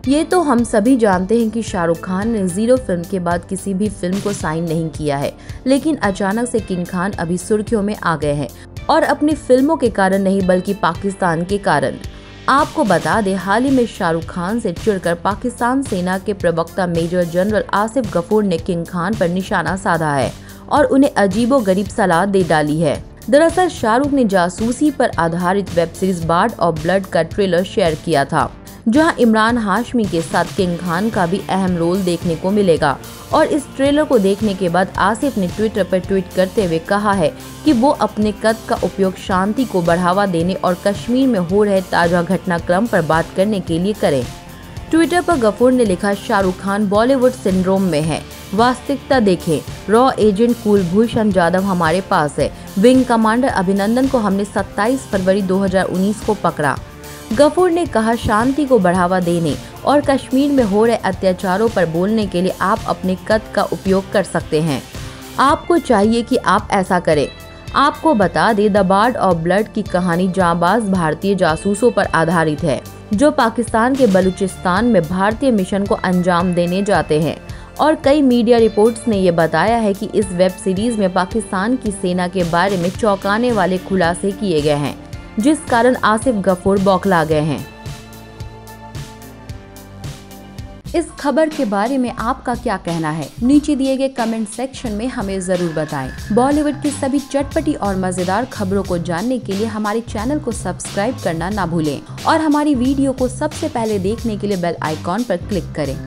ये तो हम सभी जानते हैं कि शाहरुख खान ने जीरो फिल्म के बाद किसी भी फिल्म को साइन नहीं किया है, लेकिन अचानक से किंग खान अभी सुर्खियों में आ गए हैं और अपनी फिल्मों के कारण नहीं बल्कि पाकिस्तान के कारण। आपको बता दें, हाल ही में शाहरुख खान से चिढ़कर पाकिस्तान सेना के प्रवक्ता मेजर जनरल आसिफ गफूर ने किंग खान पर निशाना साधा है और उन्हें अजीबोगरीब सलाह दे डाली है। दरअसल शाहरुख ने जासूसी पर आधारित web series Bard of Blood का ट्रेलर शेयर किया था, जहां इमरान हाशमी के साथ किंग खान का भी अहम रोल देखने को मिलेगा। और इस ट्रेलर को देखने के बाद आसिफ ने ट्विटर पर ट्वीट करते हुए कहा है कि वो अपने कद का उपयोग शांति को बढ़ावा देने और कश्मीर में हो रहे ताजा घटनाक्रम पर बात करने के लिए करें। ट्विटर पर गफूर ने लिखा, शाहरुख खान बॉलीवुड सिंड्रोम में है, वास्तविकता देखें। रॉ एजेंट कुलभूषण जाधव हमारे पास है। विंग कमांडर अभिनंदन को हमने 27 फरवरी 2019 को पकड़ा। गफूर ने कहा, शांति को बढ़ावा देने और कश्मीर में हो रहे अत्याचारों पर बोलने के लिए आप अपने कद का उपयोग कर सकते हैं। आपको चाहिए कि आप ऐसा करें। आपको बता दें, द बार्ड ऑफ ब्लड की कहानी जांबाज भारतीय जासूसों पर आधारित है, जो पाकिस्तान के बलूचिस्तान में भारतीय मिशन को अंजाम देने जाते हैं। और कई मीडिया रिपोर्ट्स ने ये बताया है कि इस वेब सीरीज में पाकिस्तान की सेना के बारे में चौंकाने वाले खुलासे किए गए हैं, जिस कारण आसिफ गफूर बौखला गए हैं। इस खबर के बारे में आपका क्या कहना है? नीचे दिए गए कमेंट सेक्शन में हमें जरूर बताएं। बॉलीवुड की सभी चटपटी और मजेदार खबरों को जानने के लिए हमारे चैनल को सब्सक्राइब करना ना भूलें और हमारी वीडियो को सबसे पहले देखने के लिए बेल आइकॉन पर क्लिक करें।